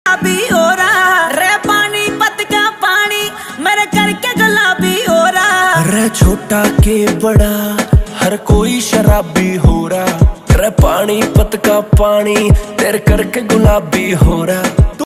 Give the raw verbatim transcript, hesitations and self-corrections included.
गुलाबी हो रहा रे, पानी पत का पानी मेरे करके गुलाबी हो रहा रे, छोटा के बड़ा हर कोई शराबी हो रहा रे, पानी पत का पानी तेरे करके गुलाबी हो रहा।